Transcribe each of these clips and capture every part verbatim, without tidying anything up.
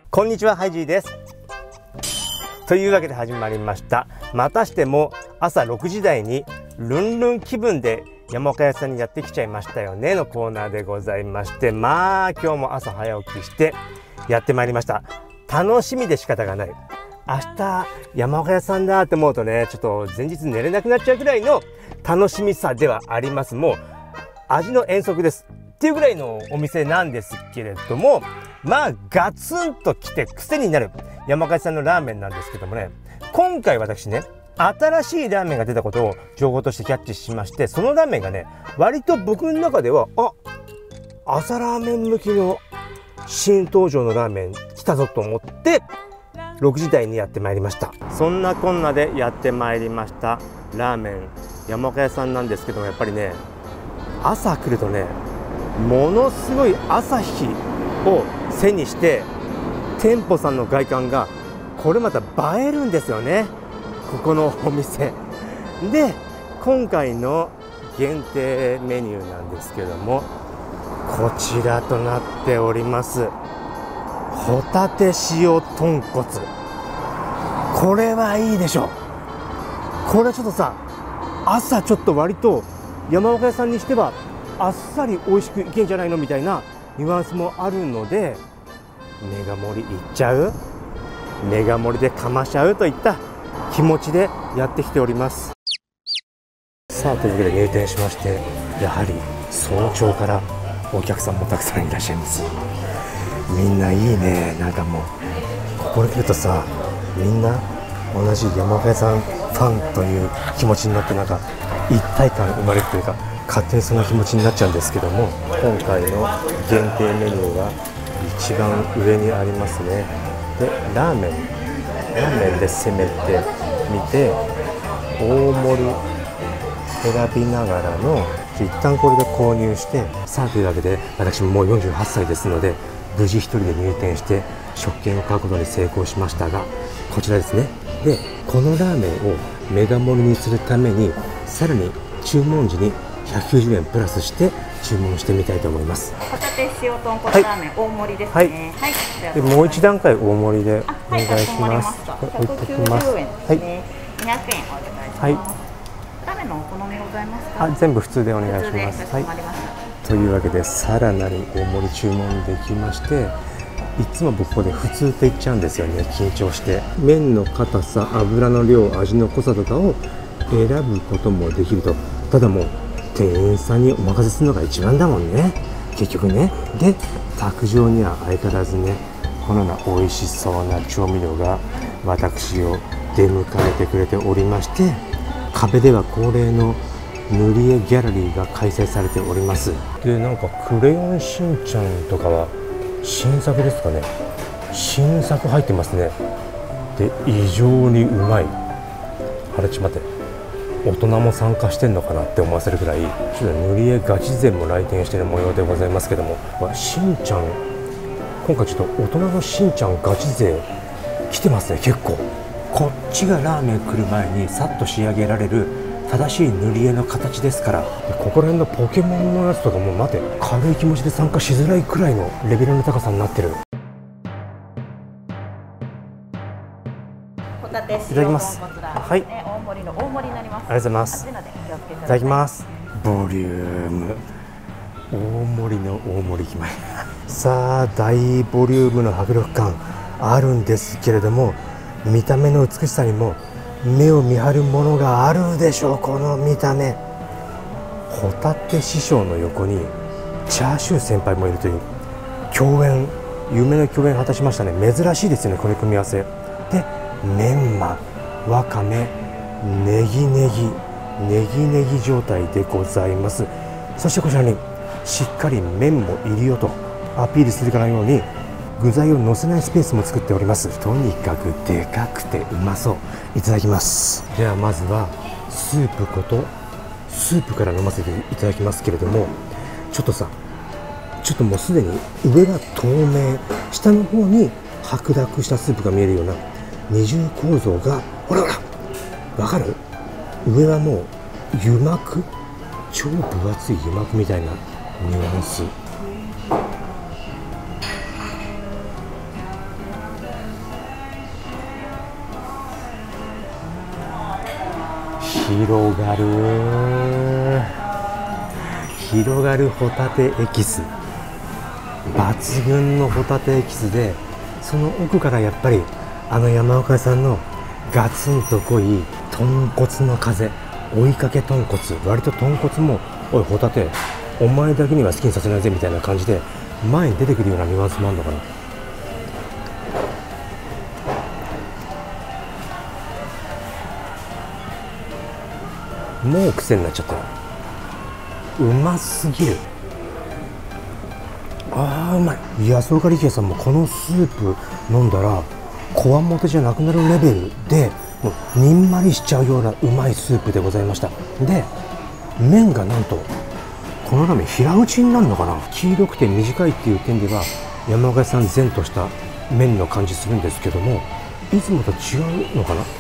こんにちは、ハイジーです。というわけで始まりました。またしても朝ろくじ台にルンルン気分で山岡屋さんにやってきちゃいましたよねのコーナーでございまして、まあ今日も朝早起きしてやってまいりました。楽しみで仕方がない。明日山岡屋さんだって思うとね、ちょっと前日寝れなくなっちゃうぐらいの楽しみさではあります。もう味の遠足ですっていうぐらいのお店なんですけれども、まあガツンときて癖になる山岡屋さんのラーメンなんですけどもね、今回私ね、新しいラーメンが出たことを情報としてキャッチしまして、そのラーメンがね、割と僕の中ではあ朝ラーメン向きの新登場のラーメン来たぞと思ってろくじ台にやってまいりました。そんなこんなでやってまいりましたラーメン山岡屋さんなんですけども、やっぱりね、朝来るとね、ものすごい朝日を背にして店舗さんの外観がこれまた映えるんですよね、ここのお店で。今回の限定メニューなんですけども、こちらとなっております。ホタテ塩豚骨、これはいいでしょ。これちょっとさ、朝ちょっと割と山岡屋さんにしてはあっさり美味しくいけんじゃないのみたいなニュアンスもあるので、メガ盛りいっちゃう、メガ盛りでかましちゃうといった気持ちでやってきております。さあ、というわけで入店しまして、やはり早朝からお客さんもたくさんいらっしゃいます。みんないいね。なんかもうここに来るとさ、みんな同じ山岡屋さんファンという気持ちになって、なんか一体感生まれるというか、勝手にそんな気持ちになっちゃうんですけども、今回の限定メニューが一番上にありますね。でラーメンラーメンで攻めてみて、大盛り選びながらの一旦これで購入して、さあというわけで私ももうよんじゅうはっさいですので、無事一人で入店して食券を買うことに成功しましたが、こちらですね。でこのラーメンをメガ盛りにするために、さらに注文時にひゃくきゅうじゅうえんプラスして注文してみたいと思います。 ホタテ塩豚骨ラーメン大盛りですね。はい。はい、 でもう一段階大盛りでお願いします。 ひゃくきゅうじゅうえんですね。にひゃくえんお願いします。はい。ラーメンのお好みございますか？ あ、全部普通でお願いします。はい。というわけでさらなる大盛り注文できまして、いつも僕ここで普通って言っちゃうんですよね、緊張して。麺の硬さ、油の量、味の濃さとかを選ぶこともできると。ただもう店員さんにお任せするのが一番だもんね、結局ね。で卓上には相変わらずね、このような美味しそうな調味料が私を出迎えてくれておりまして、壁では恒例の塗り絵ギャラリーが開催されております。でなんかクレヨンしんちゃんとかは新作ですかね。新作入ってますね。で異常にうまい。あれちょっと待って、大人も参加してんのかなって思わせるくらい、ちょっと塗り絵ガチ勢も来店している模様でございますけども、しんちゃん今回ちょっと大人のしんちゃんガチ勢来てますね。結構こっちがラーメン来る前にさっと仕上げられる正しい塗り絵の形ですから。でここら辺のポケモンのやつとかも待て、軽い気持ちで参加しづらいくらいのレベルの高さになってる。 ホタテ塩いただきます。はい、 大盛りの大盛りになります。 ありがとうございます。いただきます。ボリューム大盛りの大盛り決まりさあ大ボリュームの迫力感あるんですけれども、見た目の美しさにも目を見張るものがあるでしょう。この見た目、ホタテ師匠の横にチャーシュー先輩もいるという共演、夢の共演果たしましたね。珍しいですよね、この組み合わせで。メンマ、わかめ、ネギネギネギネギ状態でございます。そしてこちらにしっかり麺も入りよとアピールするかのように具材を乗せないスペースも作っております。とにかくでかくてうまそう。いただきます。ではまずはスープことスープから飲ませていただきますけれども、ちょっとさ、ちょっともうすでに上が透明、下の方に白濁したスープが見えるような二重構造が、ほらほらわかる？上はもう油膜、超分厚い油膜みたいなニュアンス。 広がる広がるホタテエキス、抜群のホタテエキスで、その奥からやっぱりあの山岡屋さんのガツンと濃い豚骨の風、追いかけ豚骨、割と豚骨もおいホタテお前だけには好きにさせないぜみたいな感じで前に出てくるようなニュアンスもあるのかな。もう癖になっちゃった。うますぎる。あーうまい。安岡力也さんもこのスープ飲んだらこわもてじゃなくなるレベルでもうにんまりしちゃうようなうまいスープでございました。で麺がなんとこのラーメン平打ちになるのかな。黄色くて短いっていう点では山岡屋さん前とした麺の感じするんですけども、いつもと違うのかな。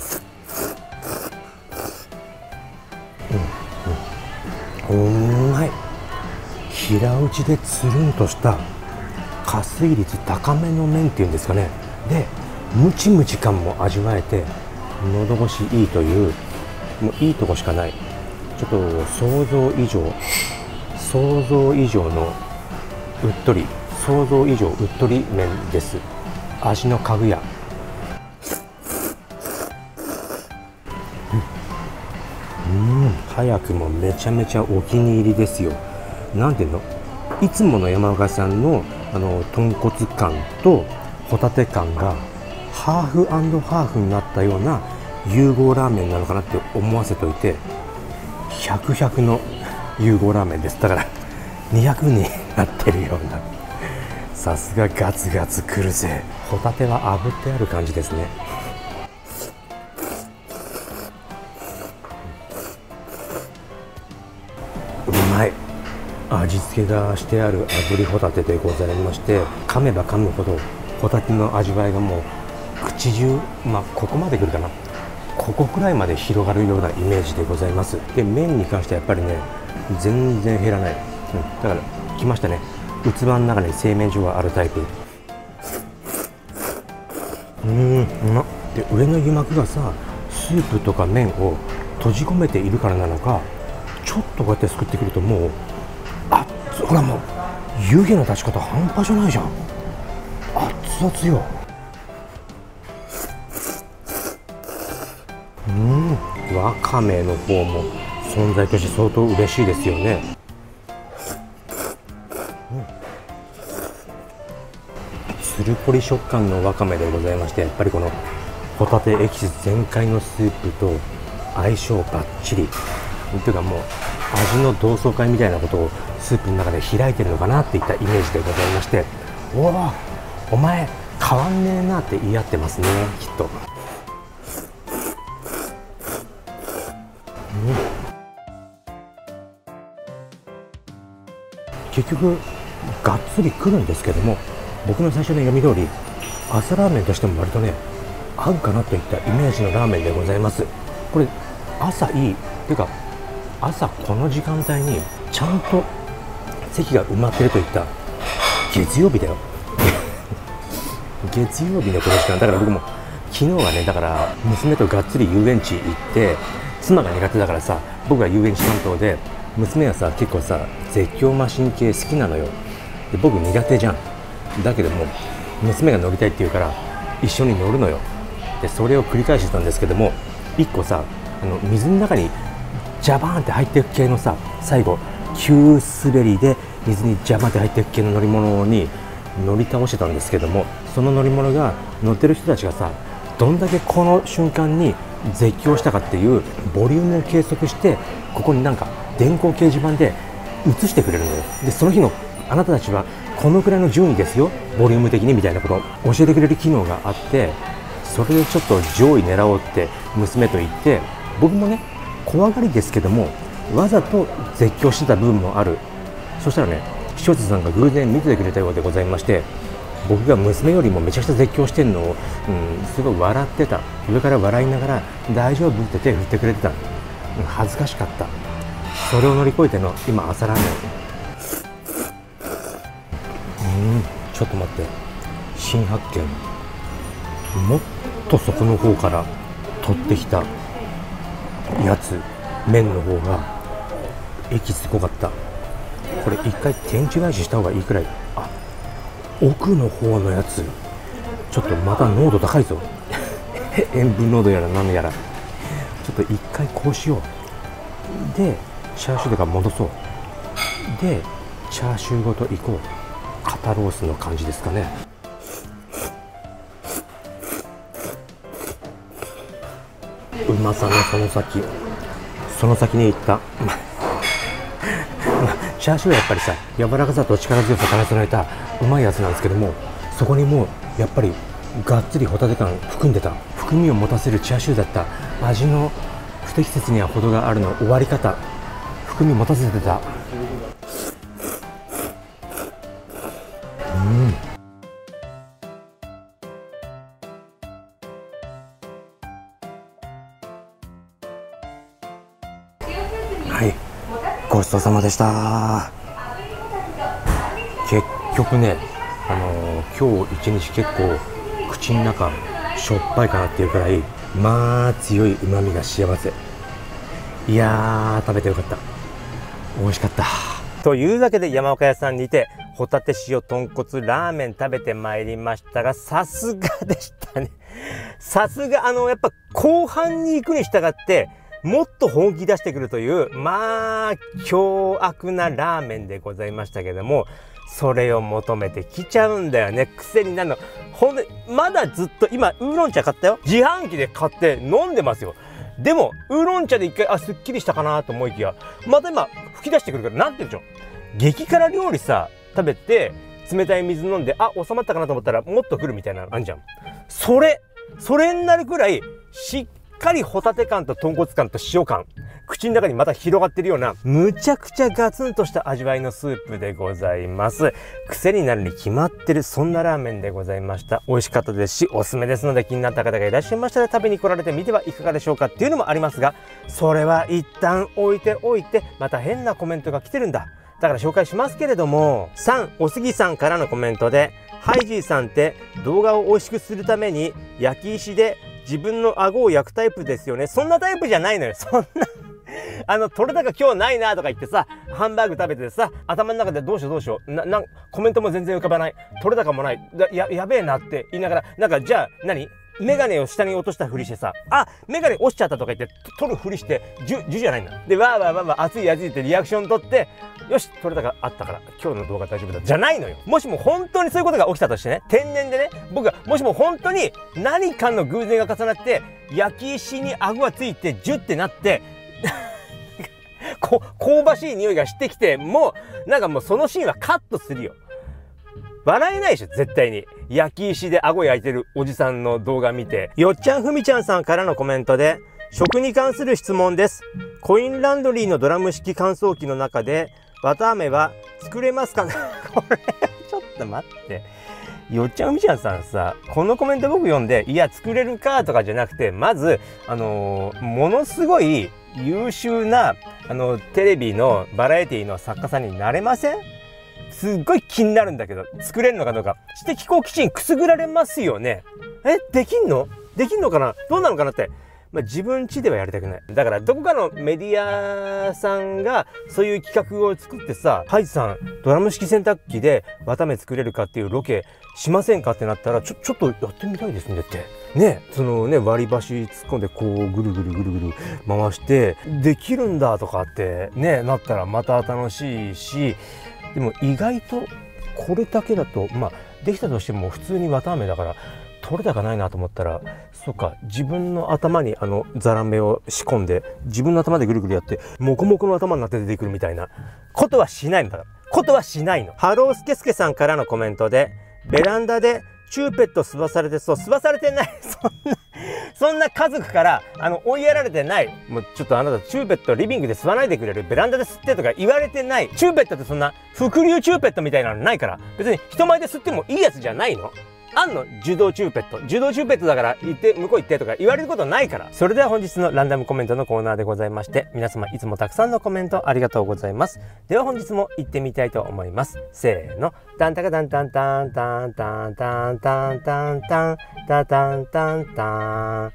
うん、うん、うまい。平打ちでつるんとした加水率高めの麺っていうんですかね。でムチムチ感も味わえて喉越しいいという、もういいとこしかない。ちょっと想像以上想像以上のうっとり、想像以上うっとり麺です。味のかぐや、うん、うん、早くもめちゃめちゃお気に入りですよ。なんていうの、いつもの山岡さんのあの豚骨感とホタテ感がハーフ&ハーフになったような融合ラーメンなのかなって思わせといて、ひゃく、ひゃくの融合ラーメンです。だからにひゃくになってるような、さすがガツガツくるぜ。ホタテは炙ってある感じですね。うまい。味付けがしてある炙りホタテでございまして、噛めば噛むほどホタテの味わいがもう口中、まあここまでくるかな、ここくらいまで広がるようなイメージでございます。で麺に関してはやっぱりね全然減らない、うん、だから来ましたね、器の中に製麺所があるタイプ。うーん、うまっ。で上の油膜がさスープとか麺を閉じ込めているからなのか、ちょっとこうやってすくってくるともうあっ、ほらもう湯気の立ち方半端じゃないじゃん。熱々よ。うん、わかめの方も存在として相当嬉しいですよね。うん、つるぽり食感のわかめでございまして、やっぱりこのホタテエキス全開のスープと相性バッチリというか、もう味の同窓会みたいなことをスープの中で開いてるのかなっていったイメージでございまして、おおお前変わんねえなって言い合ってますね、きっと。うん、結局がっつりくるんですけども、僕の最初の読み通り朝ラーメンとしても割とね合うかなといったイメージのラーメンでございます。これ朝いいっていうか、朝この時間帯にちゃんと席が埋まってるといった月曜日だよ月曜日のこの時間だから、僕も昨日はね、だから娘とがっつり遊園地行って、妻が苦手だからさ僕が遊園地担当で、娘はさ結構さ絶叫マシン系好きなのよ。で僕苦手じゃん。だけども娘が乗りたいって言うから一緒に乗るのよ。でそれを繰り返してたんですけども、いっこさあの水の中にジャバーンって入っていく系のさ、最後急滑りで水にジャバーンって入っていく系の乗り物に乗り倒してたんですけども、その乗り物が乗ってる人たちがさどんだけこの瞬間に絶叫したかっていうボリュームを計測して、ここになんか電光掲示板で映してくれるのよ。でその日のあなたたちはこのくらいの順位ですよボリューム的にみたいなことを教えてくれる機能があって、それでちょっと上位狙おうって娘と言って、僕もね怖がりですけどもわざと絶叫してた部分もある。そしたらね視聴者さんが偶然見ててくれたようでございまして、僕が娘よりもめちゃくちゃ絶叫してるのを、うん、すごい笑ってた。上から笑いながら大丈夫って手振ってくれてた、うん、恥ずかしかった。それを乗り越えての今朝ラーメン。うんちょっと待って、新発見。もっとそこの方から取ってきたやつ、麺の方が液すごかった。これ一回天地返しした方がいいくらい。あ、奥の方のやつちょっとまた濃度高いぞ塩分濃度やら何やら、ちょっと一回こうしよう。でチャーシューとか戻そう。でチャーシューごといこう。肩ロースの感じですかね。うまさのその先その先に行ったチャーシューはやっぱりさ、柔らかさと力強さ兼ね備えたうまいやつなんですけども、そこにもうやっぱりがっつりホタテ感含んでた、含みを持たせるチャーシューだった。味の不適切には程があるの終わり方、含み持たせてた。うん、はい、ごちそうさまでした。結局ね、あのー、今日一日結構口の中しょっぱいかなっていうくらい、まあ強い旨味が幸せ。いやー、食べてよかった。美味しかった。というわけで山岡屋さんにてホタテ塩豚骨ラーメン食べてまいりましたが、さすがでしたね。さすが、あのやっぱ後半に行くに従ってもっと本気出してくるという、まあ凶悪なラーメンでございましたけども、それを求めてきちゃうんだよね。癖になるの。ほんでまだずっと今ウーロン茶買ったよ。自販機で買って飲んでますよ。でもウーロン茶で一回あすっきりしたかなと思いきや、また今吹き出してくるから、なんて言うんでしょう、激辛料理さ食べて冷たい水飲んであ収まったかなと思ったらもっと来るみたいなのあんじゃん。それそれになるくらいしっかりホタテ感と豚骨感と塩感、口の中にまた広がってるようなむちゃくちゃガツンとした味わいのスープでございます。癖になるに決まってる、そんなラーメンでございました。美味しかったですしおすすめですので、気になった方がいらっしゃいましたら食べに来られてみてはいかがでしょうかっていうのもありますが、それは一旦置いておいて、また変なコメントが来てるんだ。だから紹介しますけれども、さんおすぎさんからのコメントで、ハイジーさんって動画を美味しくするために焼き石で自分の顎を焼くタイプですよね。そんなタイプじゃないのよ。そんなあの取れ高今日ないなとか言ってさ、ハンバーグ食べてさ、頭の中でどうしようどうしような、なコメントも全然浮かばない、取れ高もない、ややべえなって言いながら、なんかじゃあ何メガネを下に落としたふりしてさ、あメガネ落ちちゃったとか言って取るふりして、ジュジュじゃないんだ。でわーわーわーわー熱い熱いってリアクション取って、よし取れ高あったから今日の動画大丈夫だじゃないのよ。もしも本当にそういうことが起きたとしてね、天然でね、僕がもしも本当に何かの偶然が重なって焼き石に顎がついてジュってなってこ香ばしい匂いがしてきて、もうなんかもうそのシーンはカットするよ。笑えないでしょ絶対に。焼き石で顎焼いてるおじさんの動画見て。よっちゃんふみちゃんさんからのコメントで、食に関する質問です。コインランドリーのドラム式乾燥機の中で綿あめは作れますかこれちょっと待って、よっちゃんふみちゃんさんさ、このコメント僕読んで、いや作れるかとかじゃなくて、まずあのー、ものすごい優秀なあのテレビのバラエティの作家さんになれません？すっごい気になるんだけど、作れるのかどうか。知的好奇心くすぐられますよね。え、できんの？できんのかな？どうなのかなって。まあ、自分家ではやりたくない。だからどこかのメディアさんがそういう企画を作ってさ、ハイジさんドラム式洗濯機で綿目作れるかっていうロケしませんかってなったら、ちょちょっとやってみたいですねってね、そのね割り箸突っ込んでこうぐるぐるぐるぐる回してできるんだとかってねなったらまた楽しいし、でも意外とこれだけだとまあできたとしても普通に綿あめだから取れ高ないなと思ったら、そうか、自分の頭にあのザラメを仕込んで自分の頭でぐるぐるやってモコモコの頭になって出てくるみたいなことはしないんだからことはしないの。ハロースケスケさんからのコメントで、ベランダでチューペット吸わされてそう、吸わされてないそんなそんな家族からあの追いやられてない。もうちょっとあなたチューペットリビングで吸わないでくれる、ベランダで吸ってとか言われてない。チューペットってそんな伏流チューペットみたいなのないから、別に人前で吸ってもいいやつじゃないの。あんの受動チューペット、受動チューペットだから行って向こう行ってとか言われることないから。それでは本日のランダムコメントのコーナーでございまして、皆様いつもたくさんのコメントありがとうございます。では本日も行ってみたいと思います。せーの、タンタカタンタンタンタンタンタンタンタンタンタンタンタンタン。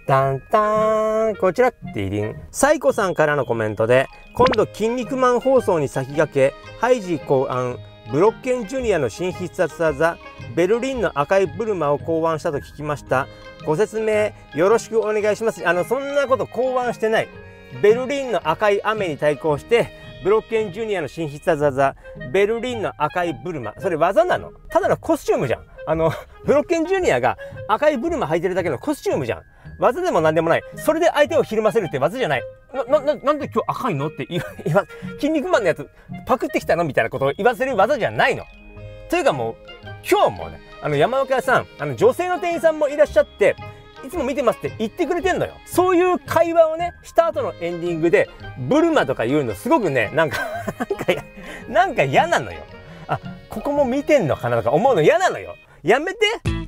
タンタン、こちらってリン。サイコさんからのコメントで、今度筋肉マン放送に先駆け、ハイジ考案、ブロッケンジュニアの新必殺技、ベルリンの赤いブルマを考案したと聞きました。ご説明よろしくお願いします。あの、そんなこと考案してない。ベルリンの赤い雨に対抗して、ブロッケンジュニアの新必殺技、ベルリンの赤いブルマ。それ技なの？ただのコスチュームじゃん。あの、ブロッケンジュニアが赤いブルマ履いてるだけのコスチュームじゃん。技でも何でもない。それで相手をひるませるって技じゃない。な、な、なんで今日赤いのって言わ、筋肉マンのやつパクってきたのみたいなことを言わせる技じゃないの。というかもう、今日もね、あの山岡屋さん、あの女性の店員さんもいらっしゃって、いつも見てますって言ってくれてんのよ。そういう会話をね、した後のエンディングで、ブルマとか言うのすごくね、なんか、なんか、なんか嫌なのよ。あ、ここも見てんのかなとか思うの嫌なのよ。やめて